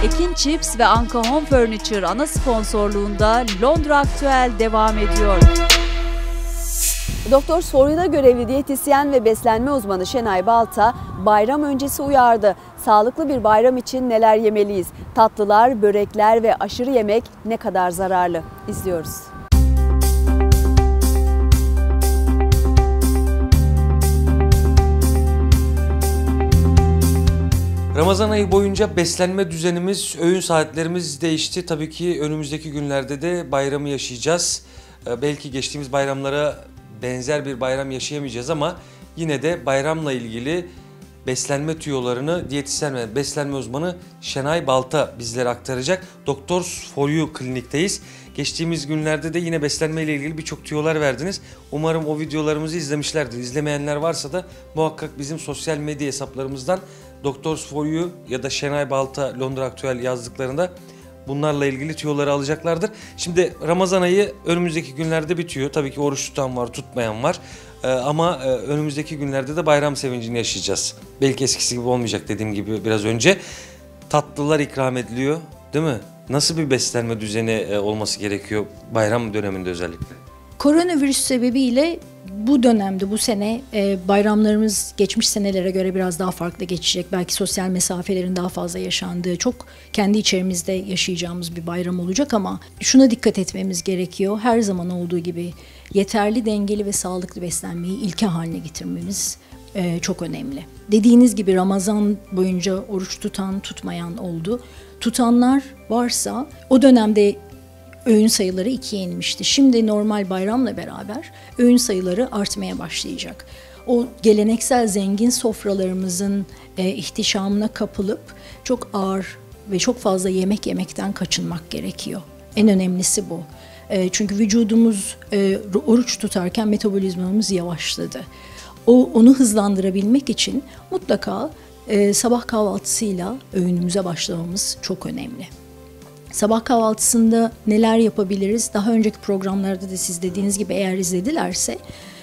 Ekin Chips ve Anka Home Furniture ana sponsorluğunda Londra Aktüel devam ediyor. Doktor Soru'da görevli diyetisyen ve beslenme uzmanı Şenay Balta bayram öncesi uyardı. Sağlıklı bir bayram için neler yemeliyiz? Tatlılar, börekler ve aşırı yemek ne kadar zararlı? İzliyoruz. Ramazan ayı boyunca beslenme düzenimiz, öğün saatlerimiz değişti. Tabii ki önümüzdeki günlerde de bayramı yaşayacağız. Belki geçtiğimiz bayramlara benzer bir bayram yaşayamayacağız ama yine de bayramla ilgili beslenme tüyolarını diyetisyen ve beslenme uzmanı Şenay Balta bizlere aktaracak. Doctors For You klinikteyiz. Geçtiğimiz günlerde de yine beslenme ile ilgili birçok tüyolar verdiniz. Umarım o videolarımızı izlemişlerdir. İzlemeyenler varsa da muhakkak bizim sosyal medya hesaplarımızdan Doctors For You ya da Şenay Balta Londra Aktüel yazdıklarında bunlarla ilgili tüyoları alacaklardır. Şimdi Ramazan ayı önümüzdeki günlerde bitiyor. Tabii ki oruç tutan var, tutmayan var. Ama önümüzdeki günlerde de bayram sevincini yaşayacağız. Belki eskisi gibi olmayacak dediğim gibi biraz önce. Tatlılar ikram ediliyor, değil mi? Nasıl bir beslenme düzeni olması gerekiyor bayram döneminde özellikle? Koronavirüs sebebiyle bu dönemde, bu sene bayramlarımız geçmiş senelere göre biraz daha farklı geçecek. Belki sosyal mesafelerin daha fazla yaşandığı, çok kendi içerimizde yaşayacağımız bir bayram olacak ama şuna dikkat etmemiz gerekiyor. Her zaman olduğu gibi yeterli, dengeli ve sağlıklı beslenmeyi ilke haline getirmemiz çok önemli. Dediğiniz gibi Ramazan boyunca oruç tutan, tutmayan oldu. Tutanlar varsa o dönemde öğün sayıları 2'ye inmişti. Şimdi normal bayramla beraber öğün sayıları artmaya başlayacak. O geleneksel zengin sofralarımızın ihtişamına kapılıp çok ağır ve çok fazla yemek yemekten kaçınmak gerekiyor. En önemlisi bu. Çünkü vücudumuz oruç tutarken metabolizmamız yavaşladı. Onu hızlandırabilmek için mutlaka sabah kahvaltısıyla öğünümüze başlamamız çok önemli. Sabah kahvaltısında neler yapabiliriz? Daha önceki programlarda da siz dediğiniz gibi eğer izledilerse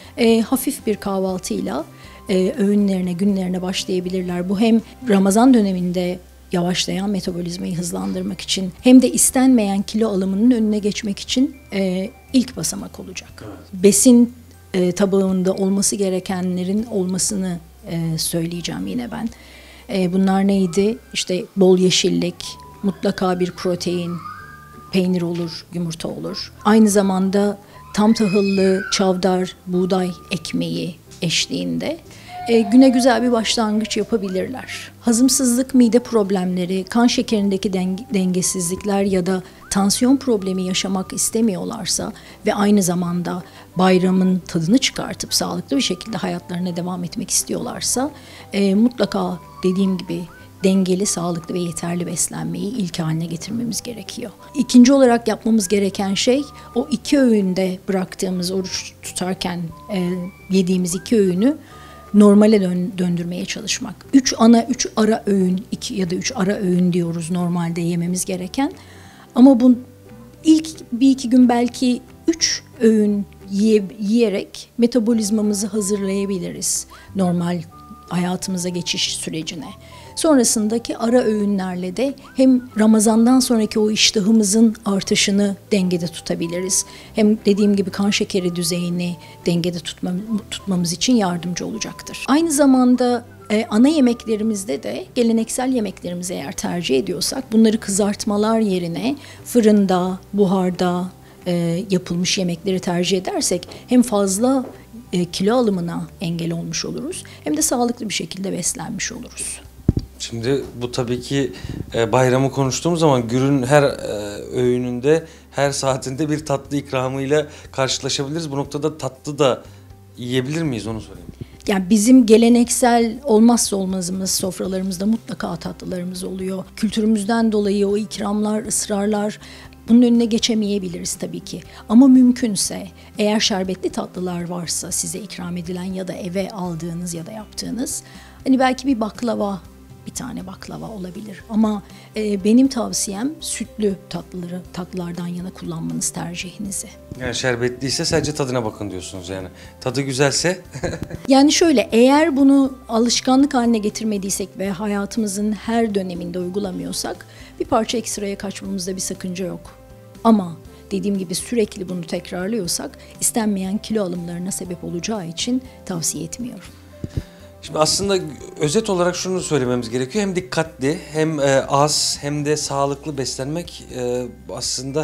hafif bir kahvaltıyla öğünlerine, günlerine başlayabilirler. Bu hem Ramazan döneminde yavaşlayan metabolizmayı hızlandırmak için hem de istenmeyen kilo alımının önüne geçmek için ilk basamak olacak. Evet. Besin tabağında olması gerekenlerin olmasını söyleyeceğim yine ben. Bunlar neydi? İşte bol yeşillik, mutlaka bir protein, peynir olur, yumurta olur. Aynı zamanda tam tahıllı, çavdar, buğday ekmeği eşliğinde güne güzel bir başlangıç yapabilirler. Hazımsızlık, mide problemleri, kan şekerindeki dengesizlikler ya da tansiyon problemi yaşamak istemiyorlarsa ve aynı zamanda bayramın tadını çıkartıp sağlıklı bir şekilde hayatlarına devam etmek istiyorlarsa mutlaka dediğim gibi dengeli, sağlıklı ve yeterli beslenmeyi ilk haline getirmemiz gerekiyor. İkinci olarak yapmamız gereken şey o 2 öğünde bıraktığımız oruç tutarken yediğimiz 2 öğünü normale döndürmeye çalışmak. 3 ara öğün, 2 ya da 3 ara öğün diyoruz normalde yememiz gereken. Ama bu ilk 1-2 gün belki 3 öğün yiyerek metabolizmamızı hazırlayabiliriz normal hayatımıza geçiş sürecine. Sonrasındaki ara öğünlerle de hem Ramazan'dan sonraki o iştahımızın artışını dengede tutabiliriz. Hem dediğim gibi kan şekeri düzeyini dengede tutmamız için yardımcı olacaktır. Aynı zamanda ana yemeklerimizde de geleneksel yemeklerimizi eğer tercih ediyorsak bunları kızartmalar yerine fırında, buharda yapılmış yemekleri tercih edersek hem fazla kilo alımına engel olmuş oluruz hem de sağlıklı bir şekilde beslenmiş oluruz. Şimdi bu tabii ki bayramı konuştuğumuz zaman günün her öğününde, her saatinde bir tatlı ikramıyla karşılaşabiliriz. Bu noktada tatlı da yiyebilir miyiz onu sorayım. Yani bizim geleneksel olmazsa olmazımız sofralarımızda mutlaka tatlılarımız oluyor. Kültürümüzden dolayı o ikramlar, ısrarlar bunun önüne geçemeyebiliriz tabii ki. Ama mümkünse eğer şerbetli tatlılar varsa size ikram edilen ya da eve aldığınız ya da yaptığınız hani belki bir baklava bir tane baklava olabilir. Ama benim tavsiyem sütlü tatlılardan yana kullanmanız tercihinizi. Yani şerbetliyse sadece tadına bakın diyorsunuz yani. Tadı güzelse Yani şöyle, eğer bunu alışkanlık haline getirmediysek ve hayatımızın her döneminde uygulamıyorsak bir parça ekstraya kaçmamızda bir sakınca yok. Ama dediğim gibi sürekli bunu tekrarlıyorsak istenmeyen kilo alımlarına sebep olacağı için tavsiye etmiyorum. Şimdi aslında özet olarak şunu söylememiz gerekiyor. Hem dikkatli, hem az, hem de sağlıklı beslenmek aslında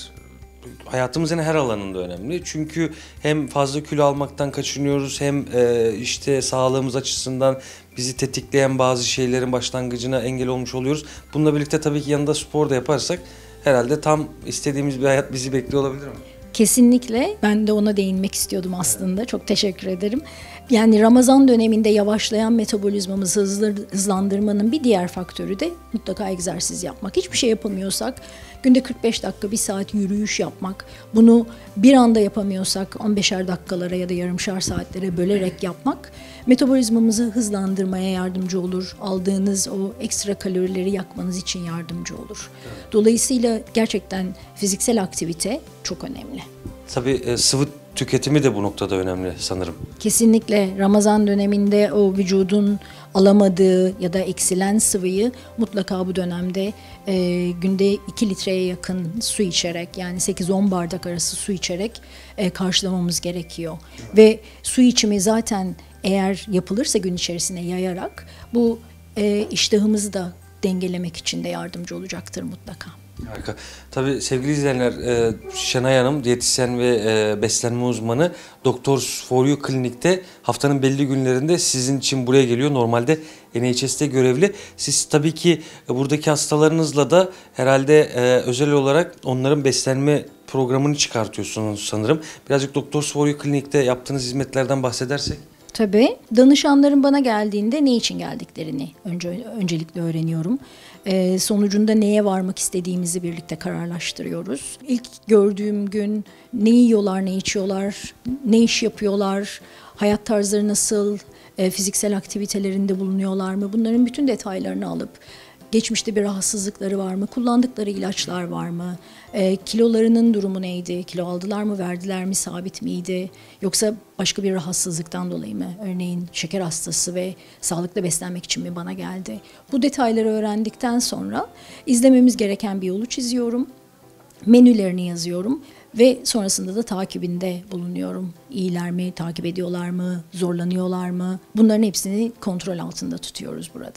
hayatımızın her alanında önemli. Çünkü hem fazla kilo almaktan kaçınıyoruz, hem işte sağlığımız açısından bizi tetikleyen bazı şeylerin başlangıcına engel olmuş oluyoruz. Bununla birlikte tabii ki yanında spor da yaparsak herhalde tam istediğimiz bir hayat bizi bekliyor olabilir mi? Kesinlikle. Ben de ona değinmek istiyordum aslında. Çok teşekkür ederim. Yani Ramazan döneminde yavaşlayan metabolizmamızı hızlandırmanın bir diğer faktörü de mutlaka egzersiz yapmak. Hiçbir şey yapamıyorsak günde 45 dakika, 1 saat yürüyüş yapmak. Bunu bir anda yapamıyorsak 15'er dakikalara ya da yarımşar saatlere bölerek yapmak metabolizmamızı hızlandırmaya yardımcı olur. Aldığınız o ekstra kalorileri yakmanız için yardımcı olur. Dolayısıyla gerçekten fiziksel aktivite çok önemli. Tabii sıvı tüketimi de bu noktada önemli sanırım. Kesinlikle Ramazan döneminde o vücudun alamadığı ya da eksilen sıvıyı mutlaka bu dönemde günde 2 litreye yakın su içerek, yani 8-10 bardak arası su içerek karşılamamız gerekiyor. Ve su içimi zaten eğer yapılırsa gün içerisine yayarak bu iştahımızı da dengelemek için de yardımcı olacaktır mutlaka. Harika. Tabii sevgili izleyenler, Şenay Hanım diyetisyen ve beslenme uzmanı Doctors For You Klinik'te haftanın belli günlerinde sizin için buraya geliyor. Normalde NHS'te görevli. Siz tabii ki buradaki hastalarınızla da herhalde özel olarak onların beslenme programını çıkartıyorsunuz sanırım. Birazcık Doctors For You Klinik'te yaptığınız hizmetlerden bahsedersek. Tabii. Danışanların bana geldiğinde ne için geldiklerini öncelikle öğreniyorum. Sonucunda neye varmak istediğimizi birlikte kararlaştırıyoruz. İlk gördüğüm gün ne yiyorlar, ne içiyorlar, ne iş yapıyorlar, hayat tarzları nasıl, fiziksel aktivitelerinde bulunuyorlar mı? Bunların bütün detaylarını alıp geçmişte bir rahatsızlıkları var mı? Kullandıkları ilaçlar var mı? Kilolarının durumu neydi? Kilo aldılar mı, verdiler mi, sabit miydi? Yoksa başka bir rahatsızlıktan dolayı mı? Örneğin şeker hastası ve sağlıklı beslenmek için mi bana geldi? Bu detayları öğrendikten sonra izlememiz gereken bir yolu çiziyorum. Menülerini yazıyorum ve sonrasında da takibinde bulunuyorum. İyiler mi, takip ediyorlar mı, zorlanıyorlar mı? Bunların hepsini kontrol altında tutuyoruz burada.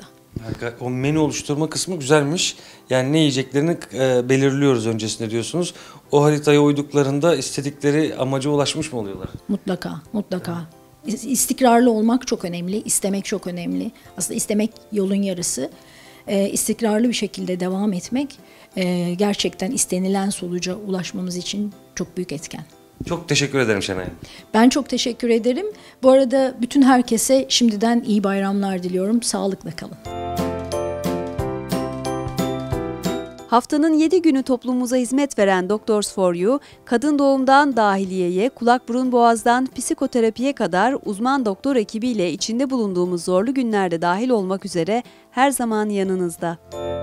O menü oluşturma kısmı güzelmiş. Yani ne yiyeceklerini belirliyoruz öncesinde diyorsunuz. O haritaya uyduklarında istedikleri amaca ulaşmış mı oluyorlar? Mutlaka, mutlaka. İstikrarlı olmak çok önemli, istemek çok önemli. Aslında istemek yolun yarısı. İstikrarlı bir şekilde devam etmek gerçekten istenilen sonuca ulaşmamız için çok büyük etken. Çok teşekkür ederim Şenay. Ben çok teşekkür ederim. Bu arada bütün herkese şimdiden iyi bayramlar diliyorum. Sağlıkla kalın. Haftanın 7 günü toplumumuza hizmet veren Doctors For You, kadın doğumdan dahiliyeye, kulak burun boğazdan psikoterapiye kadar uzman doktor ekibiyle içinde bulunduğumuz zorlu günlerde dahil olmak üzere her zaman yanınızda.